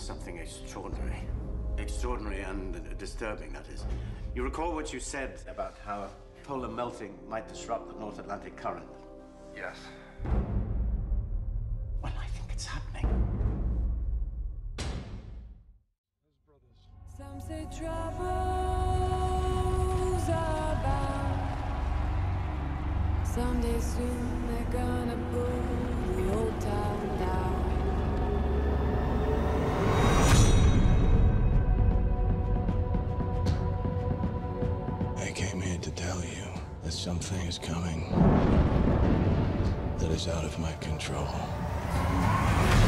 something extraordinary. Extraordinary and disturbing, that is. You recall what you said about how polar melting might disrupt the North Atlantic current? Yes. Well, I think it's happening. Some say troubles are bound. Someday soon they're gonna pull the old town down. I came here to tell you that something is coming that is out of my control.